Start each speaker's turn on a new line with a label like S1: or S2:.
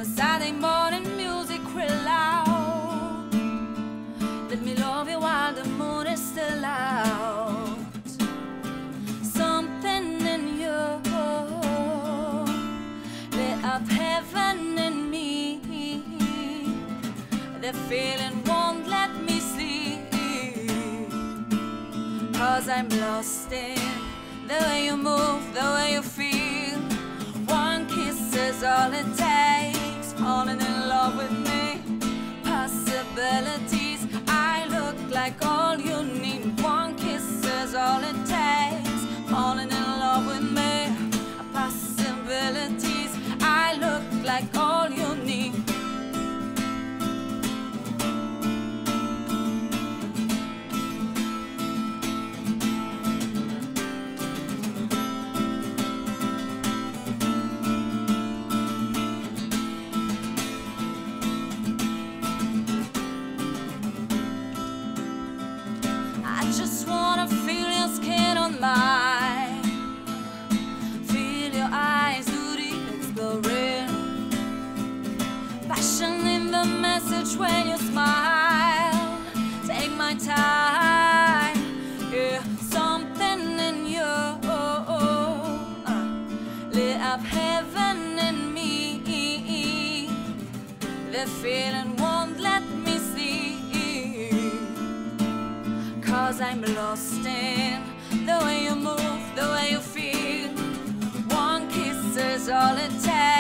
S1: the Saturday morning music real loud. Let me love you while the moon is still out. Something in you lit up heaven in me. The feeling won't let me sleep, 'cause I'm lost in the way you move, the way you feel. One kiss is all it takes, falling in love with me. Possibilities, I look like all you need. One kiss is all it takes, falling in love with me. Possibilities, I look like all you need. I just wanna feel your skin on mine, feel your eyes do the exploring, passion in the message when you smile. Take my time, yeah. Something in you lit up heaven in me. The feeling won't let me sleep, 'cause I'm lost in the way you move, the way you feel. One kiss is all it takes.